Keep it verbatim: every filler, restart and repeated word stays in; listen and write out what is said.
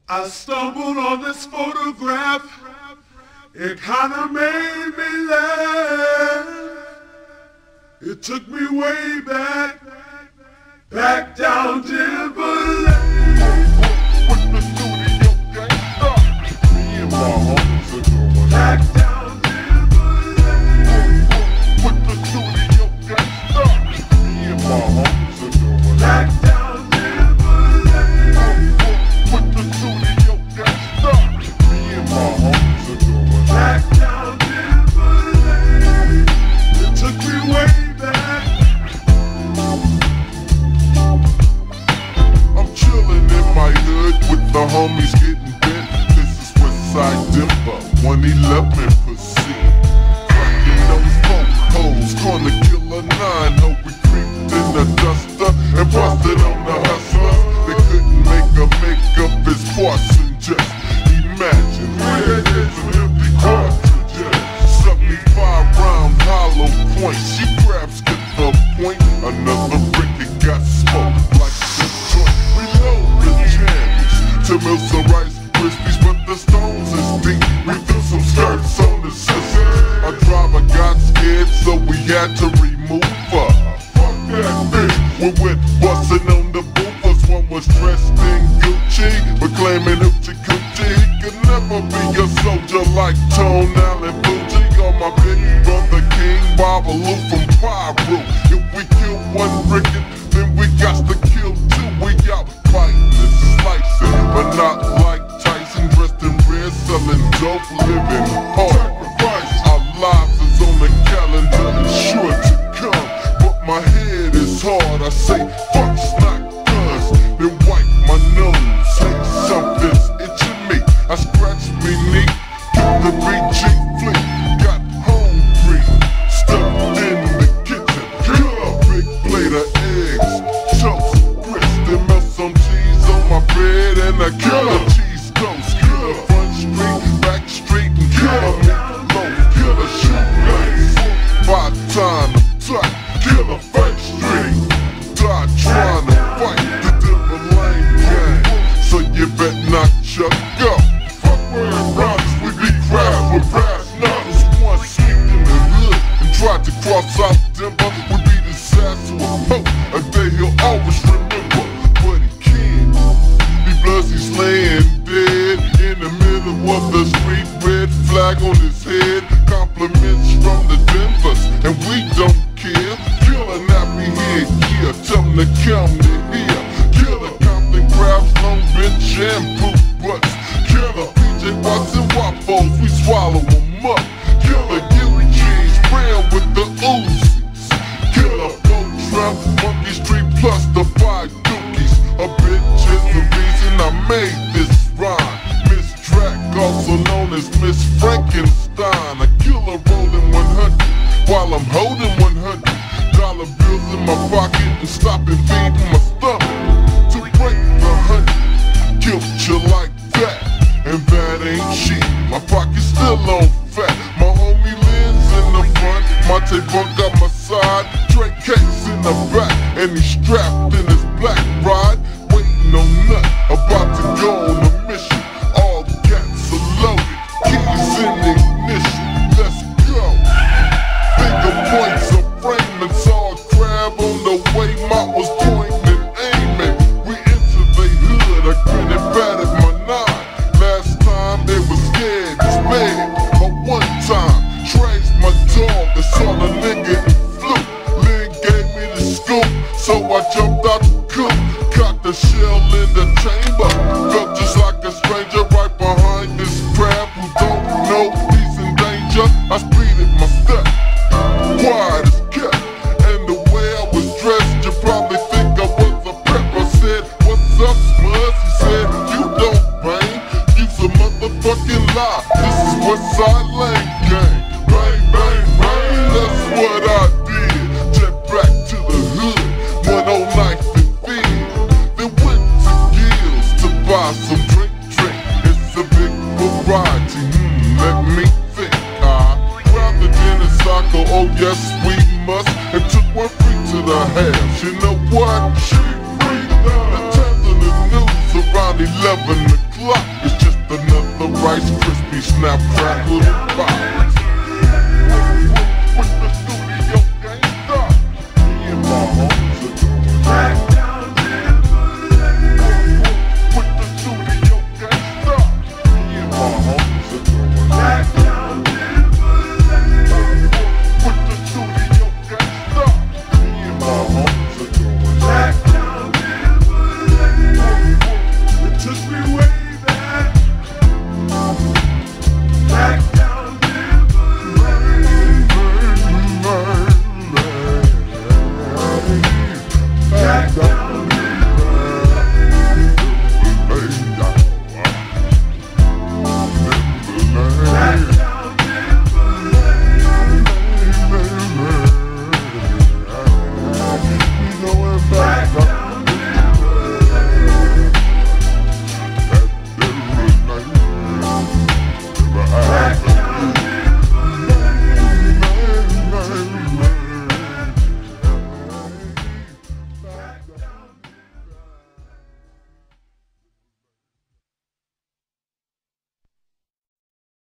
I stumbled on this photograph. It kinda made me laugh. It took me way back, back down Timberlake. With the studio gangsta, me and my homies are going back down Timberlake. With the studio gangsta, me and my homies are going back down Timberlake. With the studio gangsta, me and my homies are going back down Timberlake. It took me way back. I'm chillin' in my hood with the homies getting bent. This is Westside Denver, one eleven percent. Fucking those po-hoes, gonna kill a nine. Hope we creeped in the duster and busted on the hustlers. They couldn't make a makeup his Parson just imagine. Three heads and empty cartridges, seventy-five round hollow point. She grabs, get the point. Another brick, it got smoked like the joint. Reload the jammies to mill some Rice Krispies, but the stones is deep. We threw some skirts on the sisters. Our driver got scared, so we had to remove her. Fuck that bitch. We went bustin' on the boofers. One was dressed in Gucci, but claiming Hoochie Coochie. He could never be a soldier like Tone Allen Fuji or my big brother King Babalu from Pyro. If we kill one ricket, then we got to kill two. We out fighting and slicing, but not like Tyson, dressed in red, selling dope, living hard. Sacrifice. Our lives is on the calendar and sure to come, but my head is hard. I say fuck snack guns, then wipe my nose. Say something's itching me. I scratch me knee, get the B G fleet. Got hungry, stuffed in the kitchen. Kill a big plate of eggs, toast, grits, then melt some cheese on my bread, and I kill a cheese toast. Kill a front street, back street, and kill a meatloaf. Kill a shoelace, by time to tight. Kill a fake street, die trying to fight the Timberlake gang. So you bet not chuck up. Fuck wearing rocks, we be crabs with brass knuckles. One sneaked in the hood and tried to cross out Denver. We be disaster with hope, a day he'll always remember. But he can't, because he's laying dead in the middle of the street. Red flag on his head, compliments from the Denvers, and we don't care. Kill a nappy head gear, tell him to come to here. Kill a Compton crabs, Long Bench, and poop butts. Kill a P J Watson waffles, we swallow them up. Kill a Gilly Cheese, spray with the Uzis. Kill a boat trap, Monkey Street plus the five dookies. A bitch is the reason I made this rhyme. Miss Drac, also known as Miss Frankenstein. I kill a rolling one hundred while I'm holding one hundred. Dollar bills in my pocket and stopping feeding my stomach. To break the hundred, killed you like that, and that ain't cheap. My pocket's still on fat. My homie Lynn's in the front, Monte Bunk got my side. Dre Case in the back, and he's strapped in his black ride. Waiting on nut, about to go on a mission. All gats are loaded, keys in ignition. Let's go. Finger points of framing, saw a crab on the way. Mount was pointing and aiming. We entered the hood, I grinned and batted my nine. Last time they was scared, dismayed. But one time, traced my dog and saw the nigga and flew. Lynn gave me the scoop, so I jumped out the coop. Cocked the shell in the chamber, felt just like a stranger right behind this crab who don't know he's in danger. I speeded my step, quiet as kept, and the way I was dressed, you probably think I was a prep. I said, what's up, Smuds? He said, you don't bang, you's a motherfucking lie. This is Westside Lane Gang. Bang, bang, bang, that's what I did. Jet back to the hood, one old knife and feed. Then went to Gills to buy some drink, drink. It's a big variety, hmm, let me think. I grabbed the dinner soccer, oh yes we must, and took one free to the half. You know what? She free. The times in the news around about eleven o'clock. It's just another Rice Krispie snap crackle.